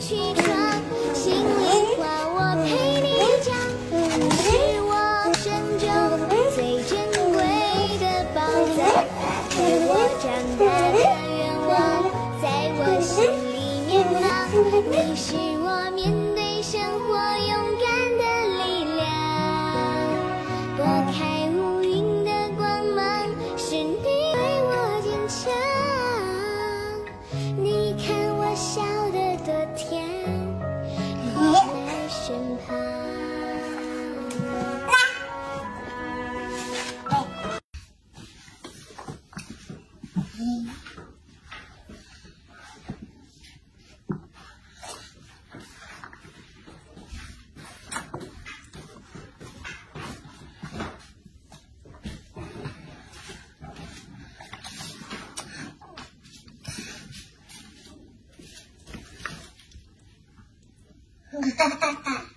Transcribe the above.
去闯，心里话我陪你讲，你是我生中最珍贵的宝藏，是我长大的愿望，在我心里面放，你是我面对生活勇敢的力量，拨开乌云的光芒，是你为我坚强。你看我笑得多甜，你在身旁。 哈哈哈哈。